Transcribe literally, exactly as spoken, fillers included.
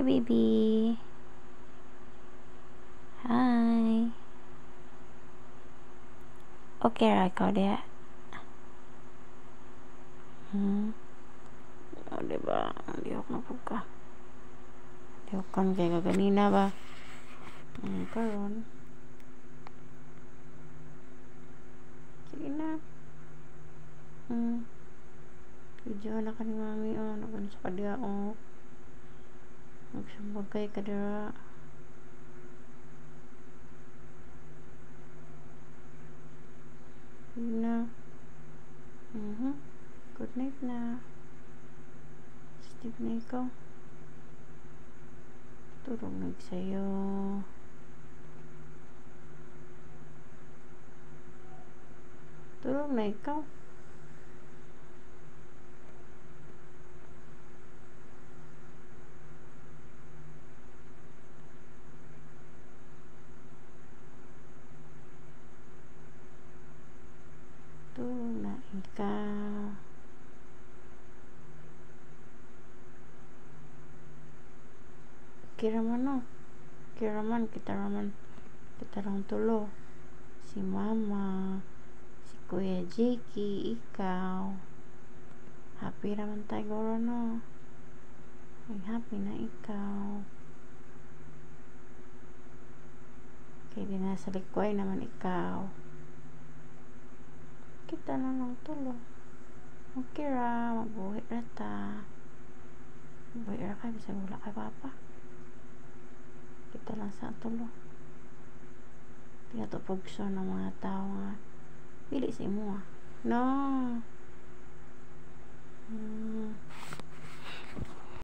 baby. Hi. Okay ra ikaw diya. Hmm. O, diba? Lihok na po ka. Lihokan kay kaganina ba? Hmm, karon. Sige na. Hmm. Video na ka ni mami, oh. Nakan sa kadya, oh. Magsambagay ka dira. Sige na. Mhm. Good night na. Steve na ikaw. Turong nagsayo. Turong na ikaw. Turong na ikaw. Kira man no. Kira man kita raman. Kita lang tulo. Si mama. Si Kuya Jiki. Ikaw. Happy raman tayo goro no. Ay happy na ikaw. Kaya di nasa likway naman ikaw. Kita na lang tulo. Okay ra. Magbuhi ra ta. Magbuhi ra ka. Bisa wala kay papa. Kita lang sa tulo. Tinatupagso ng mga tao nga. Pili sa imo ah. No.